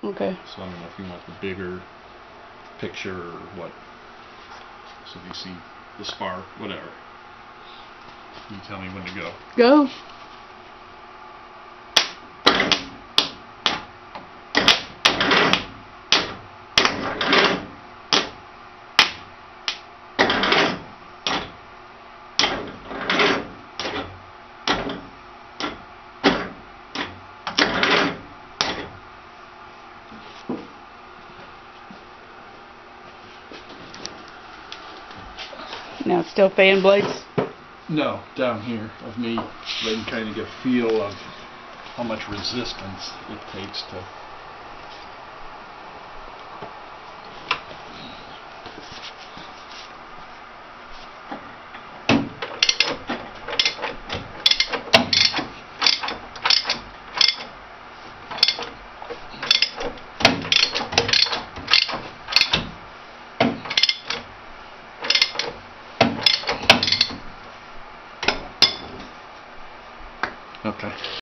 Okay. So I don't know if you want the bigger picture or what. So you see the spark, whatever. You tell me when to go. Go. Now it's still fan blades? No, down here of me letting kind of get a feel of how much resistance it takes to. Okay.